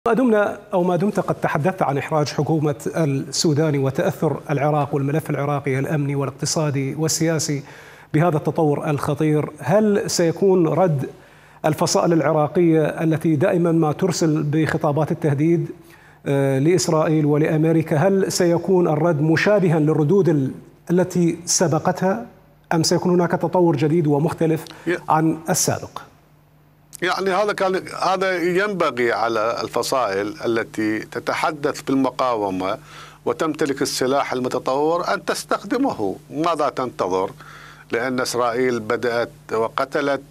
ما دمت قد تحدثت عن إحراج حكومة السودان وتأثر العراق والملف العراقي الأمني والاقتصادي والسياسي بهذا التطور الخطير، هل سيكون رد الفصائل العراقية التي دائما ما ترسل بخطابات التهديد لإسرائيل ولأمريكا، هل سيكون الرد مشابها للردود التي سبقتها أم سيكون هناك تطور جديد ومختلف عن السابق؟ يعني هذا ينبغي على الفصائل التي تتحدث بالمقاومة وتمتلك السلاح المتطور أن تستخدمه. ماذا تنتظر؟ لأن إسرائيل بدأت وقتلت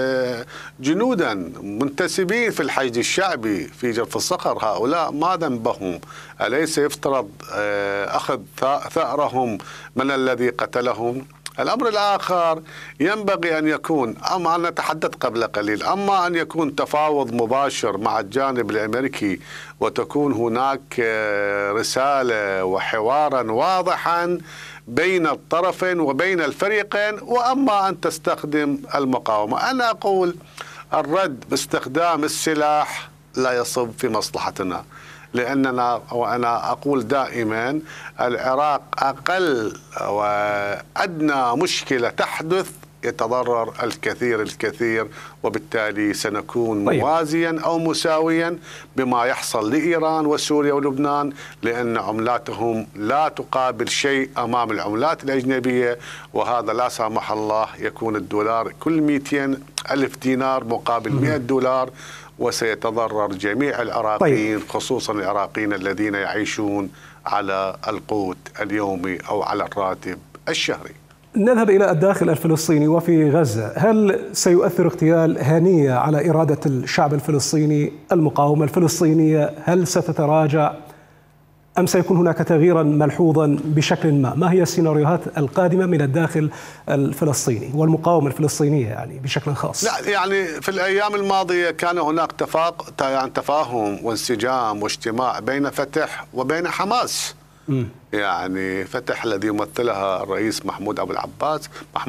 جنودا منتسبين في الحشد الشعبي في جرف الصقر. هؤلاء ما ذنبهم؟ أليس يفترض أخذ ثأرهم من الذي قتلهم؟ الأمر الآخر ينبغي أن يكون، أما أن نتحدث قبل قليل، أما أن يكون تفاوض مباشر مع الجانب الأمريكي وتكون هناك رسالة وحوارا واضحا بين الطرفين وبين الفريقين، وأما أن تستخدم المقاومة. أنا أقول الرد باستخدام السلاح لا يصب في مصلحتنا، لأننا وأنا أقول دائما العراق أقل وأدنى مشكلة تحدث يتضرر الكثير، وبالتالي سنكون موازيا أو مساويا بما يحصل لإيران وسوريا ولبنان، لأن عملاتهم لا تقابل شيء أمام العملات الأجنبية، وهذا لا سامح الله يكون الدولار كل 200 ألف دينار مقابل 100 دولار، وسيتضرر جميع العراقيين، خصوصا العراقيين الذين يعيشون على القوت اليومي أو على الراتب الشهري. نذهب إلى الداخل الفلسطيني وفي غزة، هل سيؤثر اغتيال هنية على إرادة الشعب الفلسطيني؟ المقاومة الفلسطينية هل ستتراجع أم سيكون هناك تغييرا ملحوظا بشكل ما؟ ما هي السيناريوهات القادمة من الداخل الفلسطيني والمقاومة الفلسطينية يعني بشكل خاص؟ لا، يعني في الأيام الماضية كان هناك تفاهم وانسجام واجتماع بين فتح وبين حماس. يعني فتح الذي يمثلها الرئيس محمود أبو العباس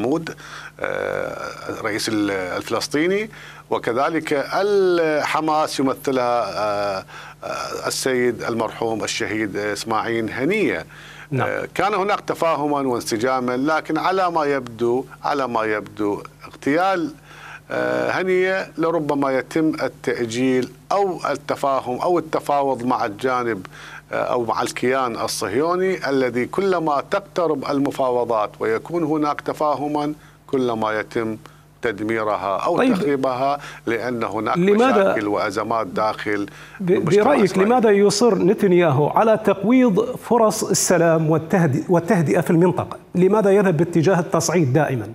الرئيس الفلسطيني، وكذلك الحماس يمثلها السيد المرحوم الشهيد إسماعيل هنية. كان هناك تفاهما وانسجاما، لكن على ما يبدو اغتيال هنية لربما يتم التأجيل أو التفاهم أو التفاوض مع الجانب أو مع الكيان الصهيوني، الذي كلما تقترب المفاوضات ويكون هناك تفاهما كلما يتم تدميرها أو تخريبها، لأن هناك مشاكل وأزمات داخل. برأيك لماذا يصر نتنياهو على تقويض فرص السلام والتهدئة في المنطقة؟ لماذا يذهب باتجاه التصعيد دائما؟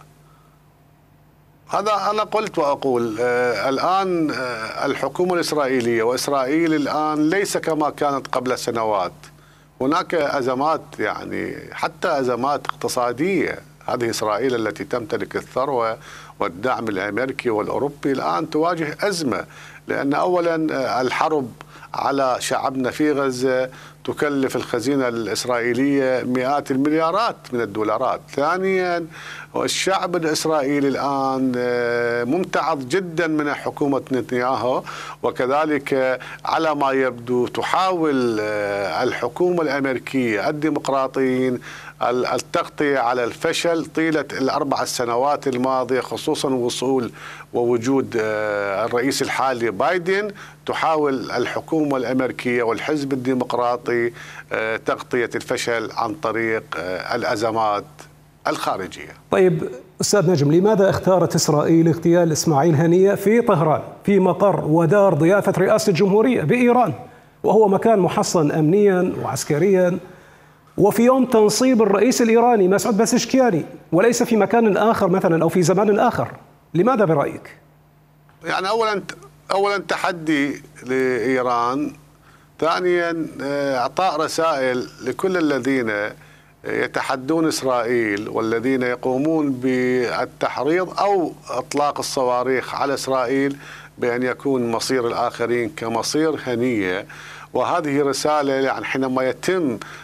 هذا أنا قلت وأقول الآن الحكومة الإسرائيلية وإسرائيل الآن ليس كما كانت قبل سنوات. هناك أزمات، يعني حتى أزمات اقتصادية. هذه إسرائيل التي تمتلك الثروة والدعم الأمريكي والأوروبي الآن تواجه أزمة، لأن أولا الحرب على شعبنا في غزة تكلف الخزينة الإسرائيلية مئات المليارات من الدولارات. ثانيا الشعب الإسرائيلي الآن ممتعض جدا من حكومة نتنياهو، وكذلك على ما يبدو تحاول الحكومة الأمريكية الديمقراطيين التغطية على الفشل طيلة ال4 سنوات الماضية، خصوصا وصول ووجود الرئيس الحالي بايدن. تحاول الحكومة الأمريكية والحزب الديمقراطي تغطية الفشل عن طريق الأزمات الخارجية. طيب أستاذ نجم، لماذا اختارت إسرائيل اغتيال إسماعيل هنية في طهران في مقر ودار ضيافة رئاسة الجمهورية بإيران، وهو مكان محصن أمنيا وعسكريا، وفي يوم تنصيب الرئيس الإيراني مسعود بسشكياني، وليس في مكان آخر مثلا أو في زمان آخر؟ لماذا برأيك؟ يعني أولا تحدي لإيران، ثانيا إعطاء رسائل لكل الذين يتحدون إسرائيل والذين يقومون بالتحريض أو إطلاق الصواريخ على إسرائيل بأن يكون مصير الآخرين كمصير هنية. وهذه رسالة، يعني حينما يتم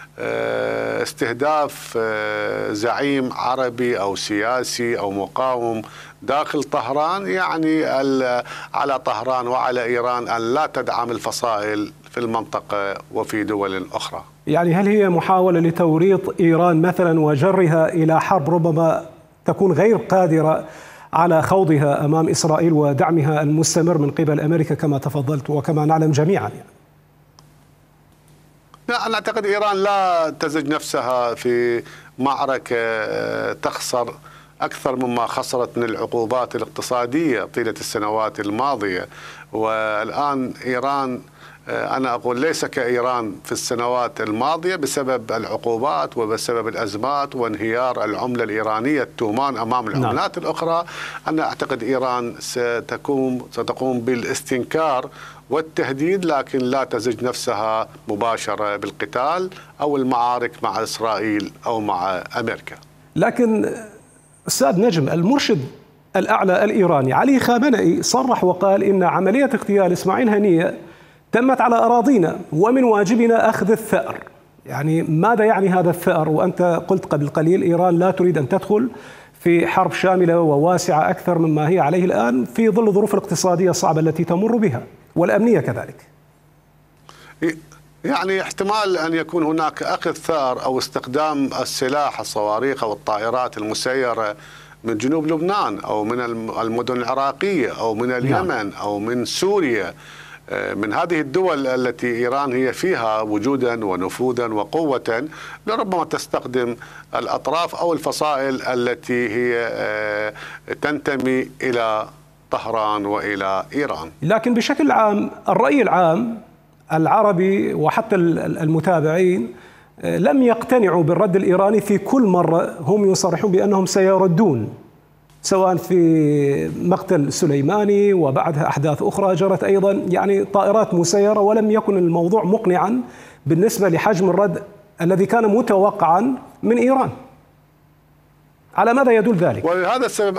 استهداف زعيم عربي أو سياسي أو مقاوم داخل طهران، يعني على طهران وعلى إيران أن لا تدعم الفصائل في المنطقة وفي دول أخرى. يعني هل هي محاولة لتوريط إيران مثلا وجرها إلى حرب ربما تكون غير قادرة على خوضها أمام إسرائيل ودعمها المستمر من قبل أمريكا كما تفضلت وكما نعلم جميعا يعني؟ لا، أنا أعتقد إيران لا تزج نفسها في معركة تخسر أكثر مما خسرت من العقوبات الاقتصادية طيلة السنوات الماضية. والآن إيران أنا أقول ليس كإيران في السنوات الماضية بسبب العقوبات وبسبب الأزمات وانهيار العملة الإيرانية التومان أمام العملات الأخرى. أنا أعتقد إيران ستقوم بالاستنكار والتهديد، لكن لا تزج نفسها مباشرة بالقتال أو المعارك مع إسرائيل أو مع أمريكا. لكن أستاذ نجم، المرشد الأعلى الإيراني علي خامنئي صرح وقال إن عملية اغتيال إسماعيل هنية تمت على أراضينا ومن واجبنا أخذ الثأر. يعني ماذا يعني هذا الثأر؟ وأنت قلت قبل قليل إيران لا تريد أن تدخل في حرب شاملة وواسعة أكثر مما هي عليه الآن في ظل الظروف الاقتصادية الصعبة التي تمر بها والأمنية كذلك. يعني احتمال أن يكون هناك أخذ ثأر أو استخدام السلاح الصواريخ أو الطائرات المسيرة من جنوب لبنان أو من المدن العراقية أو من اليمن أو من سوريا، من هذه الدول التي إيران هي فيها وجودا ونفوذا وقوة، لربما تستخدم الأطراف أو الفصائل التي هي تنتمي إلى طهران وإلى إيران. لكن بشكل عام الرأي العام العربي وحتى المتابعين لم يقتنعوا بالرد الإيراني. في كل مرة هم يصرحون بأنهم سيردون، سواء في مقتل سليماني وبعدها أحداث أخرى جرت أيضا، يعني طائرات مسيرة، ولم يكن الموضوع مقنعا بالنسبة لحجم الرد الذي كان متوقعا من إيران. على ماذا يدل ذلك؟ ولهذا السبب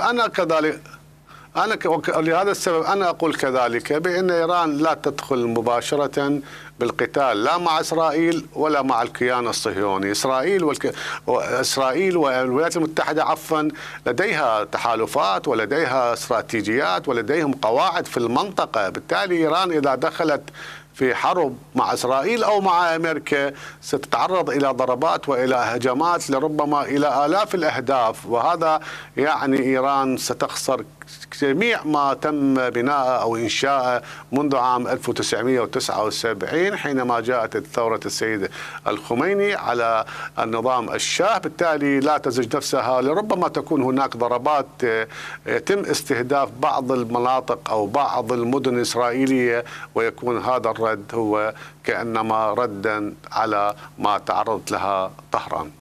أنا أقول كذلك بأن إيران لا تدخل مباشرة بالقتال لا مع إسرائيل ولا مع الكيان الصهيوني. إسرائيل والولايات المتحدة لديها تحالفات ولديها استراتيجيات ولديهم قواعد في المنطقة. بالتالي إيران إذا دخلت في حرب مع إسرائيل أو مع أمريكا ستتعرض إلى ضربات وإلى هجمات لربما إلى آلاف الأهداف، وهذا يعني إيران ستخسر جميع ما تم بناءه أو إنشاءه منذ عام 1979 حينما جاءت ثورة السيد الخميني على النظام الشاه. بالتالي لا تزج نفسها، لربما تكون هناك ضربات يتم استهداف بعض المناطق أو بعض المدن الإسرائيلية، ويكون هذا الرد هو كأنما ردا على ما تعرضت لها طهران.